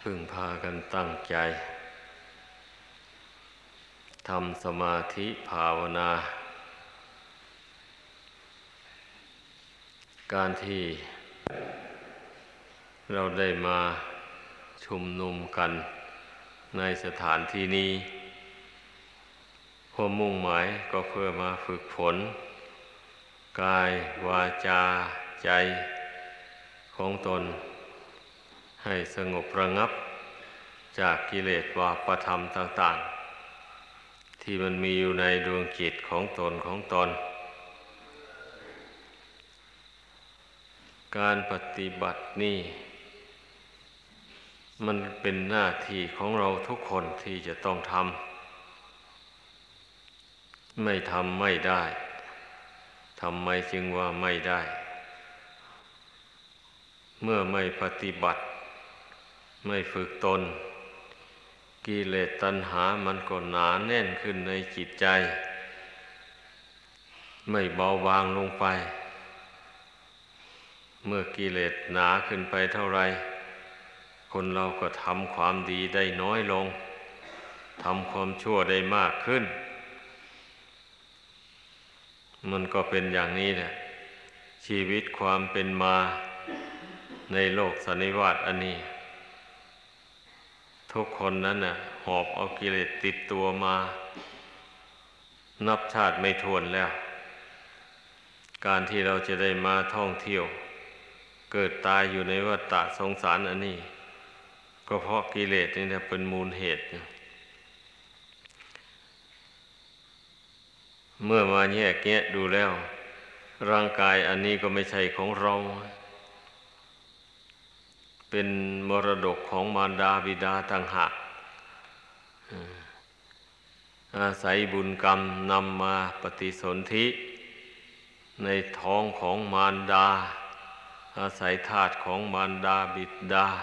พึ่งพากันตั้งใจทำสมาธิภาวนาการที่เราได้มาชุมนุมกันในสถานที่นี้ความมุ่งหมายก็เพื่อมาฝึกฝนกายวาจาใจของตนให้สงบระงับจากกิเลสบาปธรรมต่างๆที่มันมีอยู่ในดวงจิตของตนการปฏิบัตินี่มันเป็นหน้าที่ของเราทุกคนที่จะต้องทำไม่ทำไม่ได้ทำไมจึงว่าไม่ได้เมื่อไม่ปฏิบัติไม่ฝึกตนกิเลสตัณหามันก็หนาแน่นขึ้นในจิตใจไม่เบาบางลงไปเมื่อกิเลสหนาขึ้นไปเท่าไรคนเราก็ทำความดีได้น้อยลงทำความชั่วได้มากขึ้นมันก็เป็นอย่างนี้แหละชีวิตความเป็นมาในโลกสันนิวาตอันนี้ทุกคนนั้นน่ะหอบเอากิเลสติดตัวมานับชาติไม่ถ้วนแล้วการที่เราจะได้มาท่องเที่ยวเกิดตายอยู่ในวัฏฏะสงสารอันนี้ก็เพราะกิเลสนี่แหละเป็นมูลเหตุเมื่อมาแยกแยะดูแล้วร่างกายอันนี้ก็ไม่ใช่ของเราเป็นมรดกของมารดาบิดาต่างหากอาศัยบุญกรรมนำมาปฏิสนธิในท้องของมารดาอาศัยธาตุของมารดาบิดา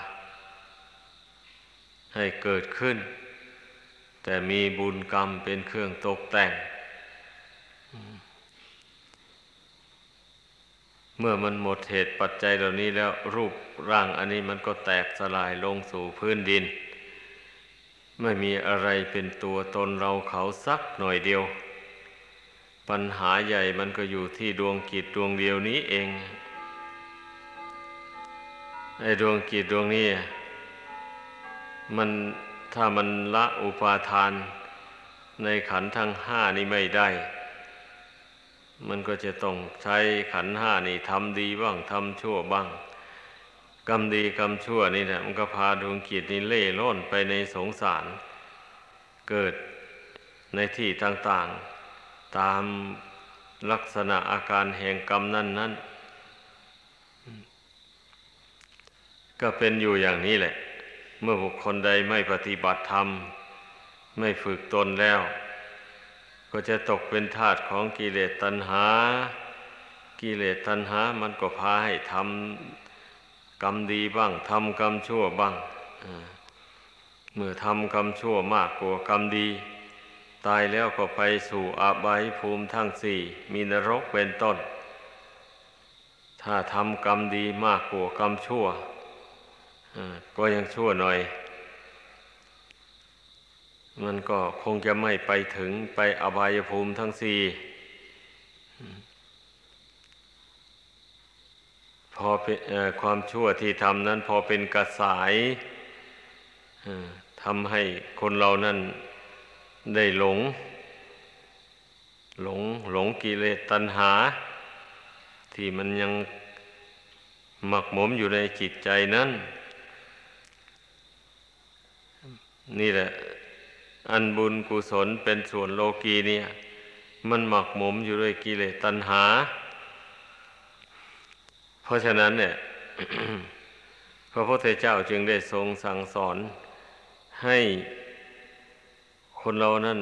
ให้เกิดขึ้นแต่มีบุญกรรมเป็นเครื่องตกแต่งเมื่อมันหมดเหตุปัจจัยเหล่านี้แล้วรูปร่างอันนี้มันก็แตกสลายลงสู่พื้นดินไม่มีอะไรเป็นตัวตนเราเขาสักหน่อยเดียวปัญหาใหญ่มันก็อยู่ที่ดวงจิตดวงเดียวนี้เองไอ้ดวงจิตดวงนี้มันถ้ามันละอุปาทานในขันธ์ทั้งห้านี้ไม่ได้มันก็จะต้องใช้ขันธ์ห้านี่ทำดีบ้างทำชั่วบ้างกรรมดีกรรมชั่วนี่แหละมันก็พาดวงจิตนี่เล่ร่อนไปในสงสารเกิดในที่ต่างๆตามลักษณะอาการแห่งกรรมนั้นก็เป็นอยู่อย่างนี้แหละเมื่อบุคคลใดไม่ปฏิบัติธรรมไม่ฝึกตนแล้วก็จะตกเป็นทาสของกิเลสตัณหากิเลสตัณหามันก็พาให้ทำกรรมดีบ้างทำกรรมชั่วบ้างเมื่อทำกรรมชั่วมากกว่ากรรมดีตายแล้วก็ไปสู่อบายภูมิทั้งสี่มีนรกเป็นต้นถ้าทำกรรมดีมากกว่ากรรมชั่วก็ยังชั่วหน่อยมันก็คงจะไม่ไปถึงไปอบายภูมิทั้งสี่พอเป็นความชั่วที่ทำนั้นพอเป็นกระสายทำให้คนเรานั้นได้หลงกิเลสตัณหาที่มันยังหมักหมมอยู่ในจิตใจนั้นนี่แหละอันบุญกุศลเป็นส่วนโลกีเนี่ยมันหมักหมมอยู่ด้วยกิเลสตัณหาเพราะฉะนั้นเนี่ย พระพุทธเจ้าจึงได้ทรงสั่งสอนให้คนเรานั้น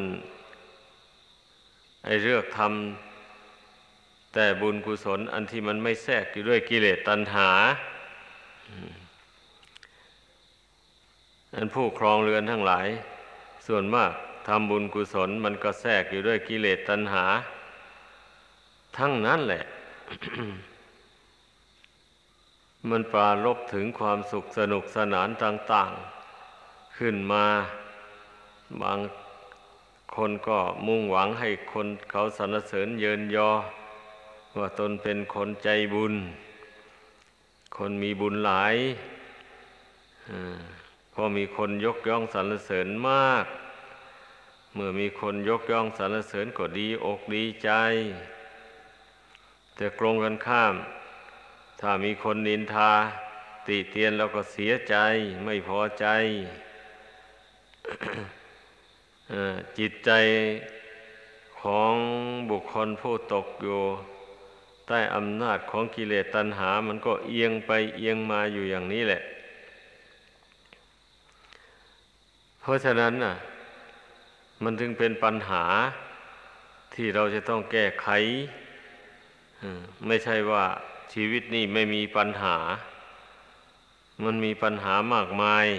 เลือกทำแต่บุญกุศลอันที่มันไม่แทรกอยู่ด้วยกิเลสตัณหาอันผู้ครองเรือนทั้งหลายส่วนมากทำบุญกุศลมันก็แทรกอยู่ด้วยกิเลสตัณหาทั้งนั้นแหละ มันปรารภถึงความสุขสนุกสนานต่างขึ้นมาบางคนก็มุ่งหวังให้คนเขาสรรเสริญเยินยอว่าตนเป็นคนใจบุญคนมีบุญหลายพอมีคนยกย่องสรรเสริญมากเมื่อมีคนยกย่องสรรเสริญก็ดีอกดีใจแต่ตรงกันข้ามถ้ามีคนนินทาติเตียนแล้วก็เสียใจไม่พอใจ จิตใจของบุคคลผู้ตกอยู่ใต้อำนาจของกิเลสตัณหามันก็เอียงไปเอียงมาอยู่อย่างนี้แหละเพราะฉะนั้นน่ะมันจึงเป็นปัญหาที่เราจะต้องแก้ไขไม่ใช่ว่าชีวิตนี้ไม่มีปัญหามันมีปัญหามากมาย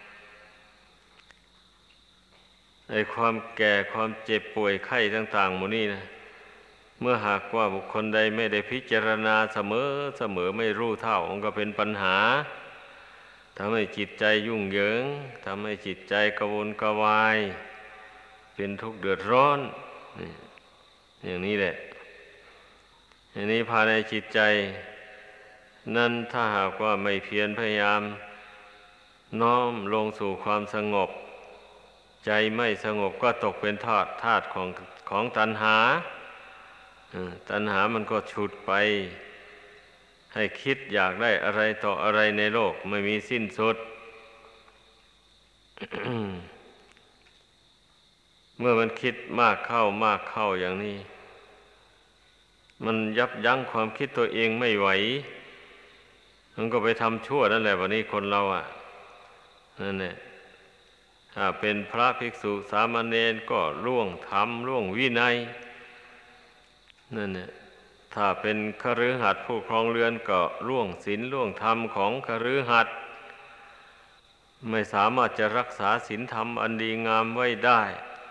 ไอ้ความแก่ความเจ็บป่วยไข้ต่างๆหมดนี้นะเมื่อหากว่าบุคคลใดไม่ได้พิจารณาเสมอไม่รู้เท่ามันก็เป็นปัญหาทำให้จิตใจยุ่งเหยิงทำให้จิตใจกระวนกระวายเป็นทุกข์เดือดร้อนอย่างนี้แหละอันนี้ภายในจิตใจนั้นถ้าหากว่าไม่เพียรพยายามน้อมลงสู่ความสงบใจไม่สงบก็ตกเป็นทาสของตัณหาตัณหามันก็ฉุดไปให้คิดอยากได้อะไรต่ออะไรในโลกไม่มีสิ้นสุด เมื่อมันคิดมากเข้าอย่างนี้มันยับยั้งความคิดตัวเองไม่ไหวมันก็ไปทำชั่วนั่นแหละวันนี้คนเรานั่นแหละถ้าเป็นพระภิกษุสามเณรก็ล่วงธรรมล่วงวินัยนั่นแหละถ้าเป็นคฤหัสถ์ผู้ครองเรือนก็ล่วงศีลล่วงธรรมของคฤหัสถ์ไม่สามารถจะรักษาศีลธรรมอันดีงามไว้ได้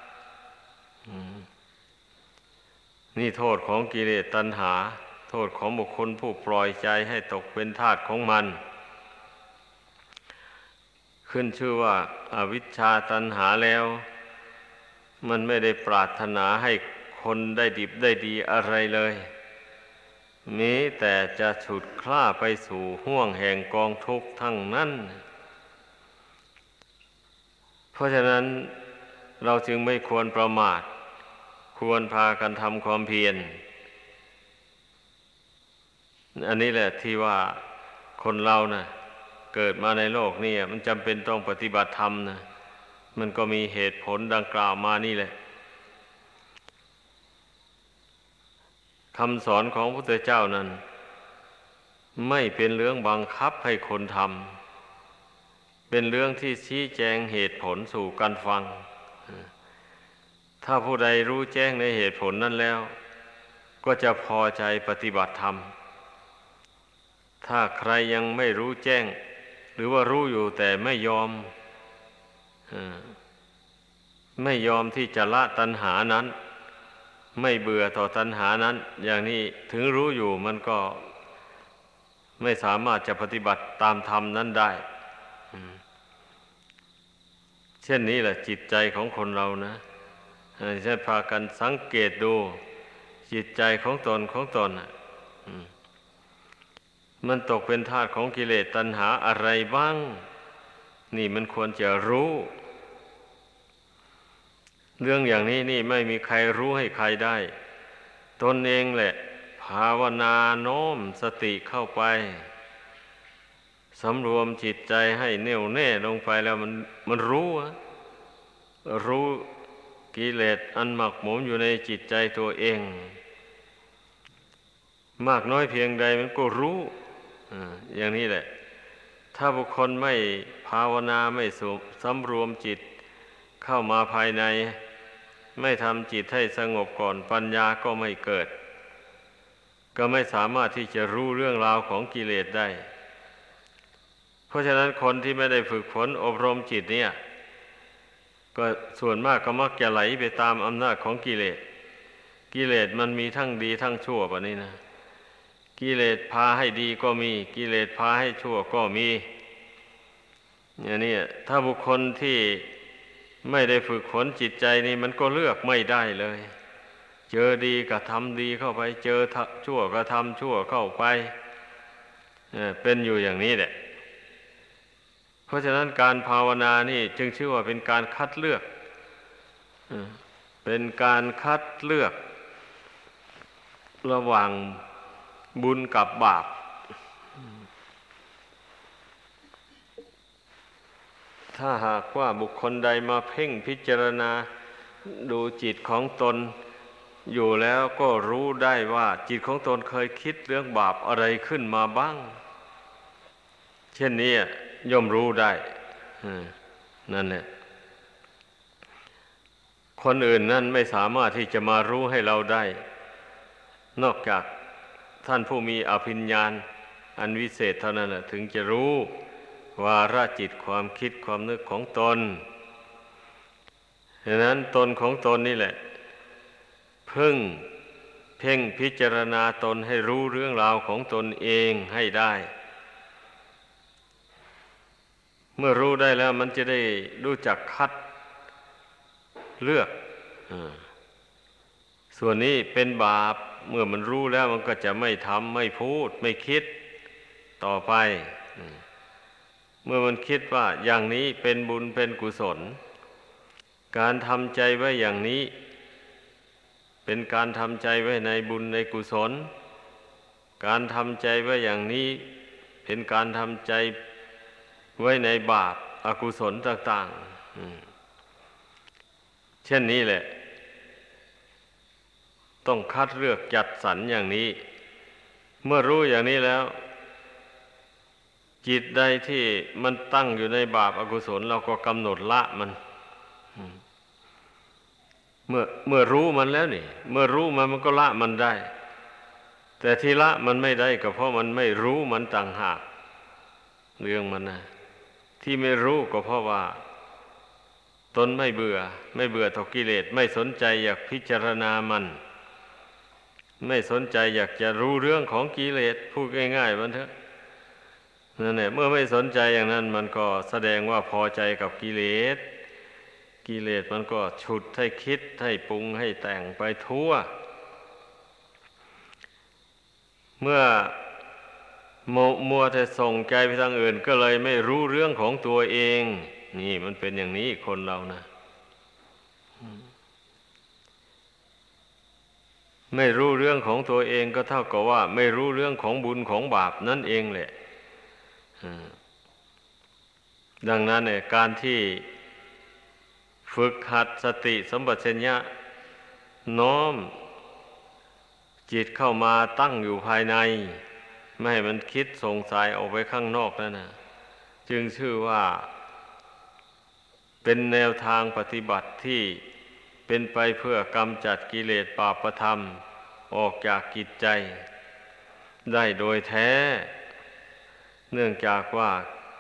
นี่โทษของกิเลสตัณหาโทษของบุคคลผู้ปล่อยใจให้ตกเป็นทาสของมันขึ้นชื่อว่าอวิชชาตัณหาแล้วมันไม่ได้ปรารถนาให้คนได้ดิบได้ดีอะไรเลยมีแต่จะฉุดคล้าไปสู่ห้วงแห่งกองทุกข์ทั้งนั้นเพราะฉะนั้นเราจึงไม่ควรประมาทควรพากันทำความเพียรอันนี้แหละที่ว่าคนเรานะเกิดมาในโลกนี่มันจำเป็นต้องปฏิบัติธรรมนะมันก็มีเหตุผลดังกล่าวมานี่แหละคำสอนของพระพุทธเจ้านั้นไม่เป็นเรื่องบังคับให้คนทำเป็นเรื่องที่ชี้แจงเหตุผลสู่กันฟังถ้าผู้ใดรู้แจ้งในเหตุผลนั้นแล้วก็จะพอใจปฏิบัติธรรมถ้าใครยังไม่รู้แจ้งหรือว่ารู้อยู่แต่ไม่ยอมที่จะละตัณหานั้นไม่เบื่อต่อตัณหานั้นอย่างนี้ถึงรู้อยู่มันก็ไม่สามารถจะปฏิบัติตามธรรมนั้นได้เช่นนี้แหละจิตใจของคนเรานะให้พากันสังเกตดูจิตใจของตนมันตกเป็นทาสของกิเลสตัณหาอะไรบ้างนี่มันควรจะรู้เรื่องอย่างนี้นี่ไม่มีใครรู้ให้ใครได้ตนเองแหละภาวนาโน้มสติเข้าไปสำรวมจิตใจให้แน่วแน่ลงไปแล้วมันรู้กิเลสอันหมักหมมอยู่ในจิตใจตัวเองมากน้อยเพียงใดมันก็รู้อย่างนี้แหละถ้าบุคคลไม่ภาวนาไม่สำรวมจิตเข้ามาภายในไม่ทำจิตให้สงบก่อนปัญญาก็ไม่เกิดก็ไม่สามารถที่จะรู้เรื่องราวของกิเลสได้เพราะฉะนั้นคนที่ไม่ได้ฝึกฝนอบรมจิตเนี่ยก็ส่วนมากก็มักจะไหลไปตามอำนาจของกิเลสมันมีทั้งดีทั้งชั่วแบบนี้นะกิเลสพาให้ดีก็มีกิเลสพาให้ชั่วก็มีอย่างนี้ถ้าบุคคลที่ไม่ได้ฝึกฝนจิตใจนี่มันก็เลือกไม่ได้เลย เจอดีก็ทำดีเข้าไปเจอชั่วก็ทำชั่วเข้าไปเป็นอยู่อย่างนี้แหละเพราะฉะนั้นการภาวนานี่จึงชื่อว่าเป็นการคัดเลือกเป็นการคัดเลือกระหว่างบุญกับบาปถ้าหากว่าบุคคลใดมาเพ่งพิจารณาดูจิตของตนอยู่แล้วก็รู้ได้ว่าจิตของตนเคยคิดเรื่องบาปอะไรขึ้นมาบ้างเช่นนี้ย่อมรู้ได้นั่นแหละคนอื่นนั่นไม่สามารถที่จะมารู้ให้เราได้นอกจากท่านผู้มีอภิญญาณอันวิเศษเท่านั้นถึงจะรู้วาระจิตความคิดความนึกของตนฉะนั้นตนของตนนี่แหละเพ่งพิจารณาตนให้รู้เรื่องราวของตนเองให้ได้เมื่อรู้ได้แล้วมันจะได้รู้จักคัดเลือกส่วนนี้เป็นบาปเมื่อมันรู้แล้วมันก็จะไม่ทำไม่พูดไม่คิดต่อไปเมื่อมันคิดว่าอย่างนี้เป็นบุญเป็นกุศลการทำใจไว้อย่างนี้เป็นการทำใจไว้ในบุญในกุศลการทำใจไว้อย่างนี้เป็นการทำใจไว้ในบาปอกุศลต่างๆเช่นนี้แหละต้องคัดเลือกจัดสรรอย่างนี้เมื่อรู้อย่างนี้แล้วจิตใดที่มันตั้งอยู่ในบาปอกุศลเราก็กำหนดละมันเมื่อรู้มันแล้วนี่เมื่อรู้มันก็ละมันได้แต่ที่ละมันไม่ได้ก็เพราะมันไม่รู้มันต่างหากเรื่องมันนะที่ไม่รู้ก็เพราะว่าตนไม่เบื่อต่อกิเลสไม่สนใจอยากพิจารณามันไม่สนใจอยากจะรู้เรื่องของกิเลสพูดง่ายๆมันเถอะนั่นแหละเมื่อไม่สนใจอย่างนั้นมันก็แสดงว่าพอใจกับกิเลสมันก็ฉุดให้คิดให้ปรุงให้แต่งไปทั่วเมื่อมัวแต่ส่งใจไปทางอื่นก็เลยไม่รู้เรื่องของตัวเองนี่มันเป็นอย่างนี้คนเรานะไม่รู้เรื่องของตัวเองก็เท่ากับว่าไม่รู้เรื่องของบุญของบาปนั่นเองแหละดังนั้นเนี่ยการที่ฝึกหัดสติสัมปชัญญะน้อมจิตเข้ามาตั้งอยู่ภายในไม่ให้มันคิดส่งสายออกไปข้างนอกนั่นนะจึงชื่อว่าเป็นแนวทางปฏิบัติที่เป็นไปเพื่อกำจัดกิเลสบาปธรรมออกจากจิตใจได้โดยแท้เนื่องจากว่า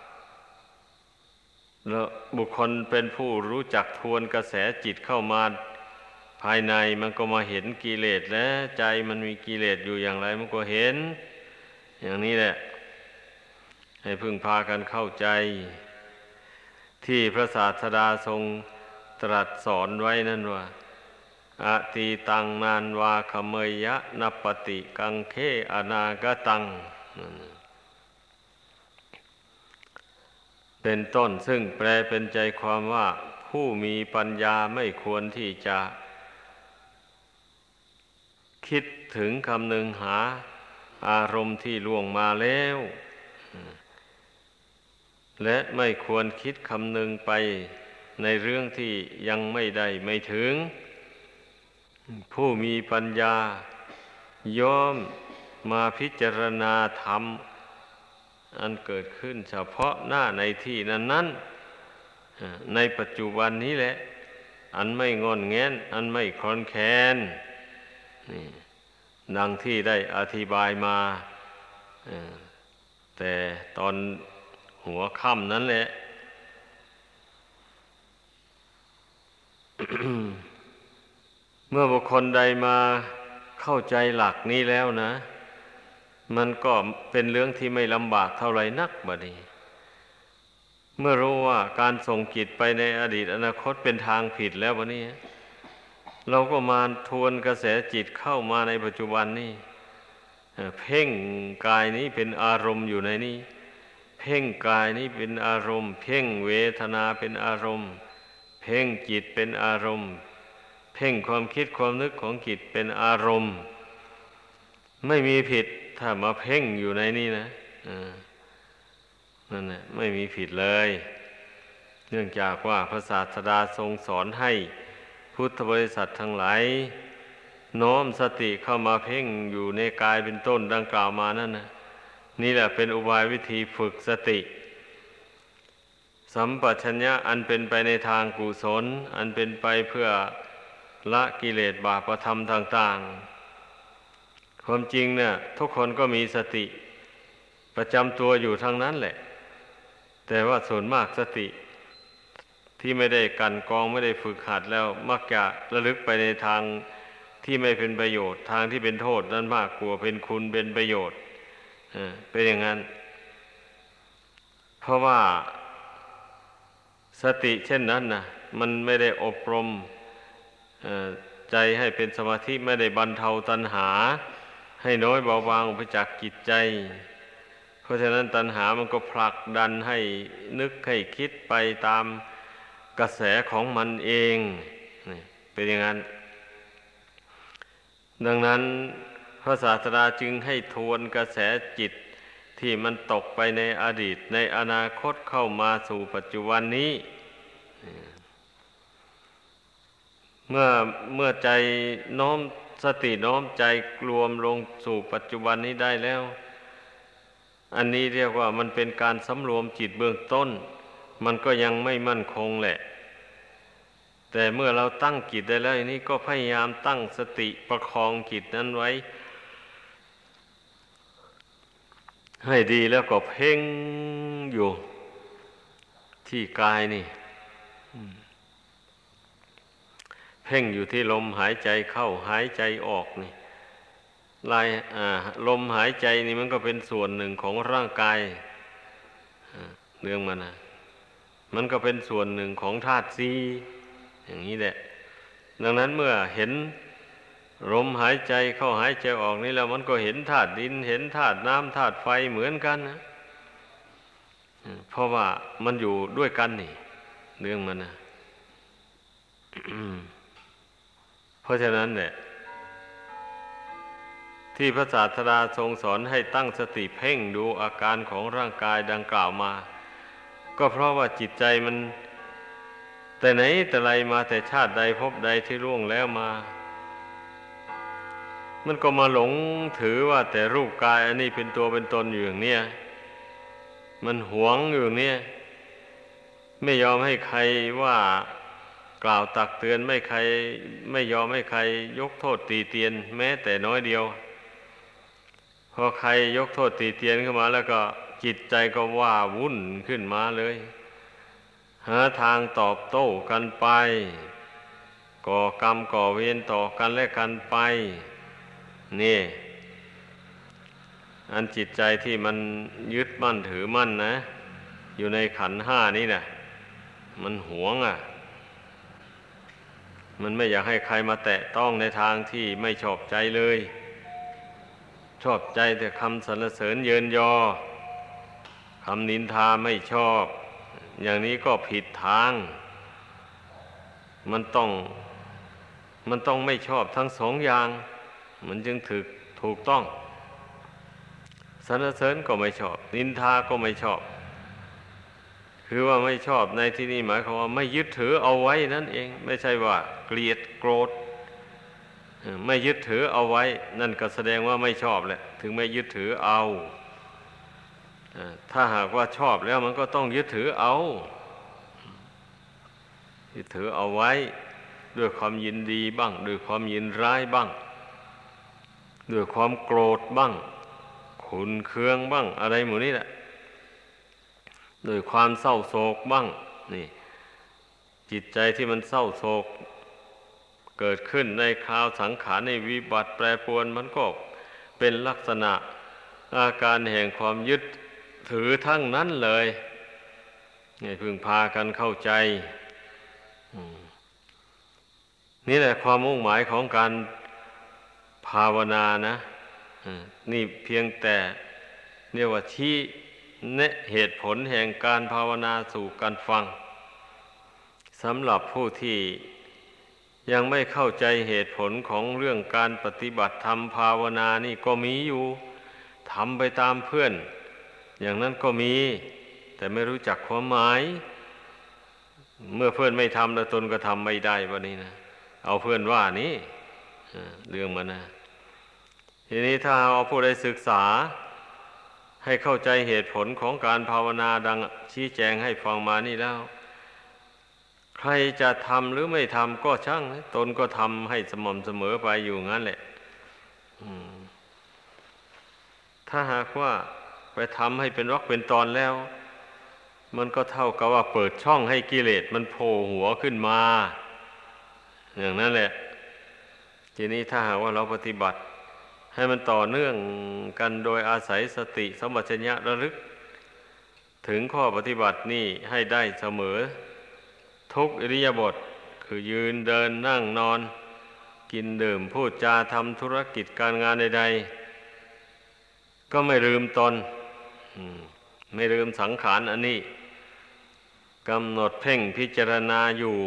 บุคคลเป็นผู้รู้จักทวนกระแสจิตเข้ามาภายในมันก็มาเห็นกิเลสและใจมันมีกิเลสอยู่อย่างไรมันก็เห็นอย่างนี้แหละให้พึงพากันเข้าใจที่พระศาสดาทรงตรัสสอนไว้นั่นว่าอตีตังนานวาขเมยยะนัปปติกังเขอนาคตังเป็นต้นซึ่งแปลเป็นใจความว่าผู้มีปัญญาไม่ควรที่จะคิดถึงคำนึงหาอารมณ์ที่ล่วงมาแล้วและไม่ควรคิดคำนึงไปในเรื่องที่ยังไม่ได้ไม่ถึงผู้มีปัญญาย่อมมาพิจารณาธรรมอันเกิดขึ้นเฉพาะหน้าในที่นั้นๆในปัจจุบันนี้แหละอันไม่งอนแงนอันไม่คลอนแคลนนี่ดังที่ได้อธิบายมาแต่ตอนหัวค่ำนั้นแหละ เมื่อบุคคลใดมาเข้าใจหลักนี้แล้วนะมันก็เป็นเรื่องที่ไม่ลำบากเท่าไรนักบัดนี้เมื่อรู้ว่าการส่งจิตไปในอดีตอนาคตเป็นทางผิดแล้ววันนี้เราก็มาทวนกระแสจิตเข้ามาในปัจจุบันนี่เพ่งกายนี้เป็นอารมณ์อยู่ในนี้เพ่งกายนี้เป็นอารมณ์เพ่งเวทนาเป็นอารมณ์เพ่งจิตเป็นอารมณ์เพ่งความคิดความนึกของจิตเป็นอารมณ์ไม่มีผิดถ้ามาเพ่งอยู่ในนี้นะนั่นแหละไม่มีผิดเลยเนื่องจากว่าพระศาสดาทรงสอนให้พุทธบริษัททั้งหลายน้อมสติเข้ามาเพ่งอยู่ในกายเป็นต้นดังกล่าวมานั่นนะนี่แหละเป็นอุบายวิธีฝึกสติสัมปชัญญะอันเป็นไปในทางกุศลอันเป็นไปเพื่อละกิเลสบาปธรรมต่างๆความจริงเนี่ยทุกคนก็มีสติประจำตัวอยู่ทั้งนั้นแหละแต่ว่าส่วนมากสติที่ไม่ได้กลั่นกรองไม่ได้ฝึกหัดแล้วมักจะระลึกไปในทางที่ไม่เป็นประโยชน์ทางที่เป็นโทษนั้นมากกว่าเป็นคุณเป็นประโยชน์เป็นอย่างนั้นเพราะว่าสติเช่นนั้นนะมันไม่ได้อบรมใจให้เป็นสมาธิไม่ได้บรรเทาตัณหาให้น้อยเบาบางไปจากจิตใจเพราะฉะนั้นตัณหามันก็ผลักดันให้นึกให้คิดไปตามกระแสของมันเองนี่เป็นอย่างนั้นดังนั้นพระศาสดาจึงให้ทวนกระแสจิตที่มันตกไปในอดีตในอนาคตเข้ามาสู่ปัจจุบันนี้เมื่อใจน้อมสติน้อมใจรวมลงสู่ปัจจุบันนี้ได้แล้วอันนี้เรียกว่ามันเป็นการสำรวมจิตเบื้องต้นมันก็ยังไม่มั่นคงแหละแต่เมื่อเราตั้งจิตได้แล้วนี่ก็พยายามตั้งสติประคองจิตนั้นไว้ให้ดีแล้วก็เพ่งอยู่ที่กายนี่เพ่งอยู่ที่ลมหายใจเข้าหายใจออกนี่ลมหายใจนี่มันก็เป็นส่วนหนึ่งของร่างกายเรื่องมันนะมันก็เป็นส่วนหนึ่งของธาตุสี่อย่างนี้แหละดังนั้นเมื่อเห็นลมหายใจเข้าหายใจออกนี่แล้วมันก็เห็นธาตุดินเห็นธาตุน้ำธาตุไฟเหมือนกันนะเพราะว่ามันอยู่ด้วยกันนี่เรื่องมันนะเพราะฉะนั้นเนี่ยที่พระศาสดาทรงสอนให้ตั้งสติเพ่งดูอาการของร่างกายดังกล่าวมาก็เพราะว่าจิตใจมันแต่ไหนแต่ไรมาแต่ชาติใดภพใดที่ล่วงแล้วมามันก็มาหลงถือว่าแต่รูปกายอันนี้เป็นตัวเป็นตนอยู่อย่างเนี้ยมันหวงอยู่อย่างเนี้ยไม่ยอมให้ใครว่ากล่าวตักเตือนไม่ยอมให้ใครยกโทษตีเตียนแม้แต่น้อยเดียวพอใครยกโทษตีเตียนขึ้นมาแล้วก็จิตใจก็ว่าวุ่นขึ้นมาเลยหาทางตอบโต้กันไปก่อกรรมก่อเวรต่อกันและกันไปนี่อันจิตใจที่มันยึดมั่นถือมั่นนะอยู่ในขันธ์ห้านี้นะมันหวงมันไม่อยากให้ใครมาแตะต้องในทางที่ไม่ชอบใจเลยชอบใจแต่คำสรรเสริญเยินยอคำนินทาไม่ชอบอย่างนี้ก็ผิดทางมันต้องไม่ชอบทั้งสองอย่างมันจึงถูกต้องสรรเสริญก็ไม่ชอบนินทาก็ไม่ชอบคือว่าไม่ชอบในที่นี้หมายความว่าไม่ยึดถือเอาไว้นั่นเองไม่ใช่ว่าเกลียดโกรธไม่ยึดถือเอาไว้นั่นก็แสดงว่าไม่ชอบแหละถึงไม่ยึดถือเอาถ้าหากว่าชอบแล้วมันก็ต้องยึดถือเอายึดถือเอาไว้ด้วยความยินดีบ้างด้วยความยินร้ายบ้างด้วยความโกรธบ้างขุ่นเคืองบ้างอะไรหมู่นี้แหละด้วยความเศร้าโศกบ้างนี่จิตใจที่มันเศร้าโศกเกิดขึ้นในคราวสังขารในวิบัติแปรปรวนมันก็เป็นลักษณะอาการแห่งความยึดถือทั้งนั้นเลยให้พึงพากันเข้าใจนี่แหละความมุ่งหมายของการภาวนานะนี่เพียงแต่เรียกว่าชี้แนะเหตุผลแห่งการภาวนาสู่กันฟังสำหรับผู้ที่ยังไม่เข้าใจเหตุผลของเรื่องการปฏิบัติธรรมภาวนานี่ก็มีอยู่ทำไปตามเพื่อนอย่างนั้นก็มีแต่ไม่รู้จักความหมายเมื่อเพื่อนไม่ทำแล้วตนก็ทำไม่ได้วันนี้นะเอาเพื่อนว่านี่เรื่องมันนะทีนี้ถ้าเอาผู้ใดศึกษาให้เข้าใจเหตุผลของการภาวนาดังชี้แจงให้ฟังมานี่แล้วใครจะทำหรือไม่ทำก็ช่างตนก็ทำให้สม่ำเสมอไปอยู่งั้นแหละถ้าหากว่าไปทำให้เป็นวรรคเป็นตอนแล้วมันก็เท่ากับว่าเปิดช่องให้กิเลสมันโผล่หัวขึ้นมาอย่างนั้นแหละทีนี้ถ้าหากว่าเราปฏิบัติให้มันต่อเนื่องกันโดยอาศัยสติสัมปชัญญะระลึกถึงข้อปฏิบัตินี่ให้ได้เสมอทุกอิริยาบถคือยืนเดินนั่งนอนกินดื่มพูดจาทำธุรกิจการงานใดๆก็ไม่ลืมตนไม่ลืมสังขารอันนี้กำหนดเพ่งพิจารณาอยู่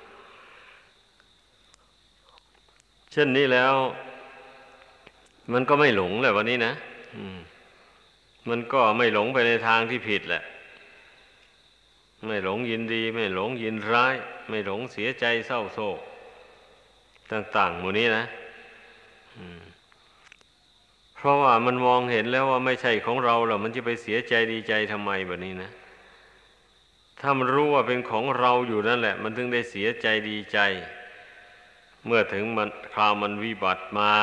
เช่นนี้แล้วมันก็ไม่หลงแหละวันนี้นะมันก็ไม่หลงไปในทางที่ผิดแหละไม่หลงยินดีไม่หลงยินร้ายไม่หลงเสียใจเศร้าโศกต่างๆหมู่นี้นะเพราะว่ามันมองเห็นแล้วว่าไม่ใช่ของเราหรอกมันจะไปเสียใจดีใจทำไมแบบนี้นะถ้ามันรู้ว่าเป็นของเราอยู่นั่นแหละมันถึงได้เสียใจดีใจเมื่อถึงมันคราวมันวิบัติมา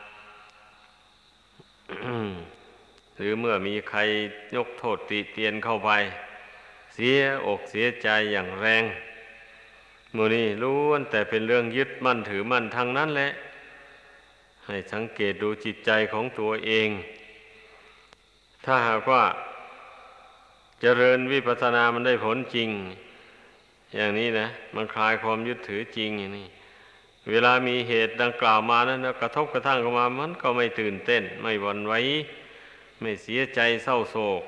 หรือเมื่อมีใครยกโทษติเตียนเข้าไปเสียอกเสียใจอย่างแรงหมู่นี้ล้วนแต่เป็นเรื่องยึดมั่นถือมั่นทั้งนั้นแหละให้สังเกตดูจิตใจของตัวเองถ้าหากว่าเจริญวิปัสสนามันได้ผลจริงอย่างนี้นะมันคลายความยึดถือจริงอย่างนี้เวลามีเหตุดังกล่าวมานั้นกระทบกระทั่งเข้ามามันก็ไม่ตื่นเต้นไม่หวั่นไหวไม่เสียใจเศร้าโศก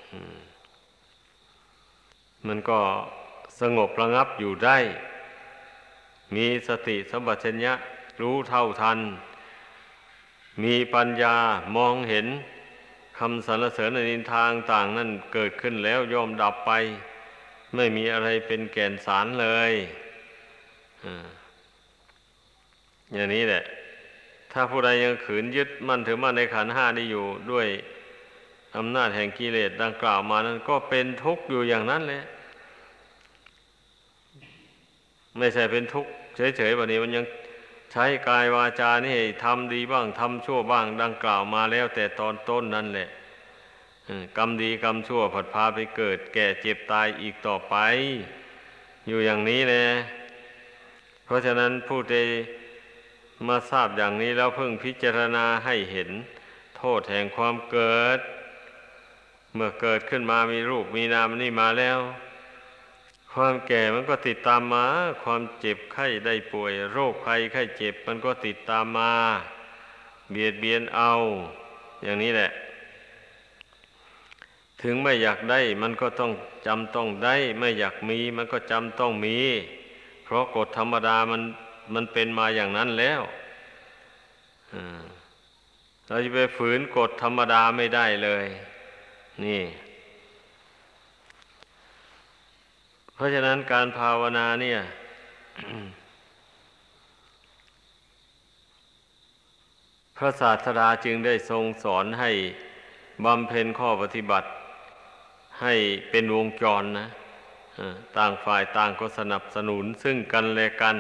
มันก็สงบระงับอยู่ได้มีสติสัมปชัญญะรู้เท่าทันมีปัญญามองเห็นคำสรรเสริญนินทาต่างนั่นเกิดขึ้นแล้วย่อมดับไปไม่มีอะไรเป็นแก่นสารเลยอย่างนี้แหละถ้าผู้ใดยังขืนยึดมั่นถือมั่นในขันธ์ห้านี้อยู่ด้วยอำนาจแห่งกิเลสดังกล่าวมานั้นก็เป็นทุกข์อยู่อย่างนั้นแหละไม่ใช่เป็นทุกข์เฉยๆแบบนี้มันยังใช้กายวาจานี่ให้ทำดีบ้างทำชั่วบ้างดังกล่าวมาแล้วแต่ตอนต้นนั่นแหละกรรมดีกรรมชั่วผัดพาไปเกิดแก่เจ็บตายอีกต่อไปอยู่อย่างนี้แหละเพราะฉะนั้นผู้ใดมาทราบอย่างนี้แล้วเพิ่งพิจารณาให้เห็นโทษแห่งความเกิดเมื่อเกิดขึ้นมามีรูปมีนามนี่มาแล้วความแก่มันก็ติดตามมาความเจ็บไข้ได้ป่วยโรคภัยไข้เจ็บมันก็ติดตามมาเบียดเบียนเอาอย่างนี้แหละถึงไม่อยากได้มันก็ต้องจำต้องได้ไม่อยากมีมันก็จำต้องมีเพราะกฎธรรมดามันเป็นมาอย่างนั้นแล้วเราจะไปฝืนกฎธรรมดาไม่ได้เลยนี่เพราะฉะนั้นการภาวนาเนี่ย พระศาสดาจึงได้ทรงสอนให้บำเพ็ญข้อปฏิบัติให้เป็นวงจรนะต่างฝ่ายต่างก็สนับสนุนซึ่งกันและกัน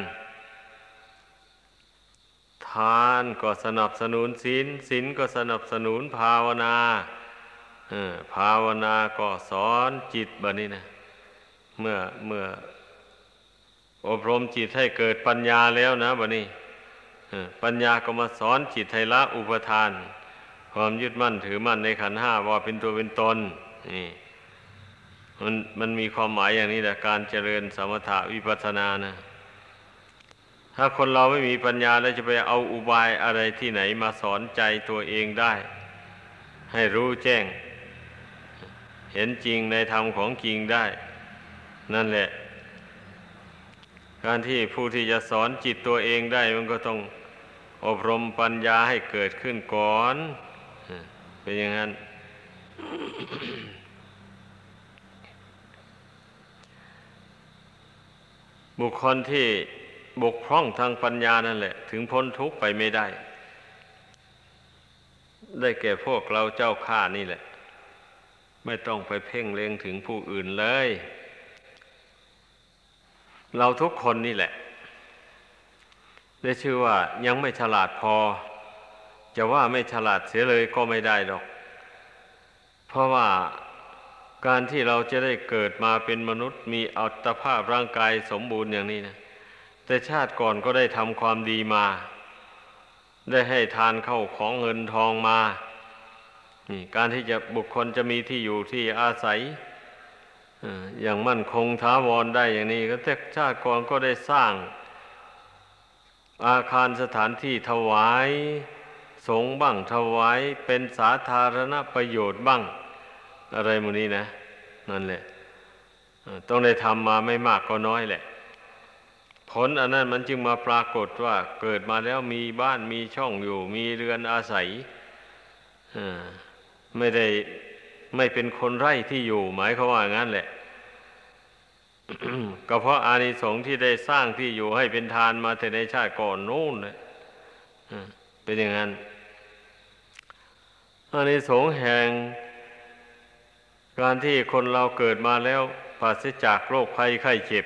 ทานก็สนับสนุนศีลศีลก็สนับสนุนภาวนาภาวนาก็สอนจิตแบบนี้นะเมื่ออบรมจิตให้เกิดปัญญาแล้วนะแบบนี้ปัญญาก็มาสอนจิตให้ละอุปทานความยึดมั่นถือมั่นในขันธ์ห้าว่าเป็นตัวเป็นตนนี่มันมีความหมายอย่างนี้แหละการเจริญสมถะวิปัสสนานะถ้าคนเราไม่มีปัญญาแล้วจะไปเอาอุบายอะไรที่ไหนมาสอนใจตัวเองได้ให้รู้แจ้งเห็นจริงในธรรมของจริงได้นั่นแหละการที่ผู้ที่จะสอนจิตตัวเองได้มันก็ต้องอบรมปัญญาให้เกิดขึ้นก่อนเป็นอย่างนั้น บุคคลที่บกพร่องทางปัญญานั่นแหละถึงพ้นทุกข์ไปไม่ได้ได้แก่พวกเราเจ้าข้านี่แหละไม่ต้องไปเพ่งเล็งถึงผู้อื่นเลยเราทุกคนนี่แหละได้ชื่อว่ายังไม่ฉลาดพอจะว่าไม่ฉลาดเสียเลยก็ไม่ได้หรอกเพราะว่าการที่เราจะได้เกิดมาเป็นมนุษย์มีอัตภาพร่างกายสมบูรณ์อย่างนี้นะแต่ชาติก่อนก็ได้ทำความดีมาได้ให้ทานเข้าของเงินทองมานี่การที่จะบุคคลจะมีที่อยู่ที่อาศัยอย่างมั่นคงถาวรได้อย่างนี้ก็แต่ชาติก่อนก็ได้สร้างอาคารสถานที่ถวายสงฆ์บ้างถวายเป็นสาธารณประโยชน์บ้างอะไรหมู่นี้นะนั่นแหละต้องได้ทำมาไม่มากก็น้อยแหละผลอันนั้นมันจึงมาปรากฏว่าเกิดมาแล้วมีบ้านมีช่องอยู่มีเรือนอาศัยไม่เป็นคนไร้ที่อยู่หมายเขามว่างั้นแหละ ก็เพราะอานิสงส์ที่ได้สร้างที่อยู่ให้เป็นทานมาแต่ในชาติก่อนนู่นเลยเป็นอย่างนั้นอานิสงส์แห่งการที่คนเราเกิดมาแล้วปราศจากโรคภัยไข้เจ็บ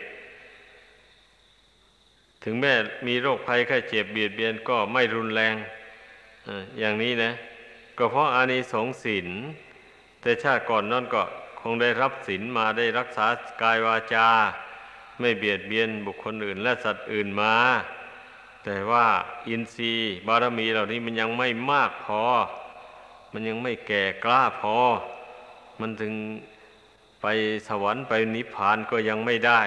ถึงแม้มีโรคภัยไข้เจ็บเบียดเบียนก็ไม่รุนแรงอย่างนี้นะก็เพราะอานิสงส์ศีลแต่ชาติก่อนนั่นก็คงได้รับศีลมาได้รักษากายวาจาไม่เบียดเบียนบุคคลอื่นและสัตว์อื่นมาแต่ว่าอินทรีย์บารมีเหล่านี้มันยังไม่มากพอมันยังไม่แก่กล้าพอมันถึงไปสวรรค์ไปนิพพานก็ยังไม่ได้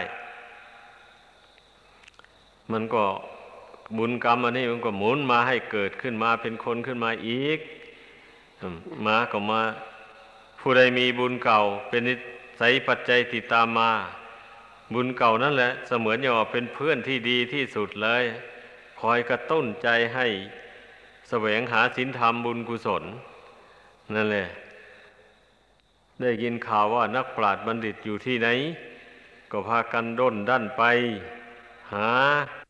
มันก็บุญกรรมอันนี้มันก็หมุนมาให้เกิดขึ้นมาเป็นคนขึ้นมาอีกมาก็มาผู้ใดมีบุญเก่าเป็นนิสัยปัจจัยติดตามมาบุญเก่านั่นแหละเสมือนอย่างว่าเป็นเพื่อนที่ดีที่สุดเลยคอยกระตุ้นใจให้แสวงหาศีลธรรมบุญกุศลนั่นแหละได้ยินข่าวว่านักปราชญ์บัณฑิตอยู่ที่ไหนก็พากันด้นดั้นไปหา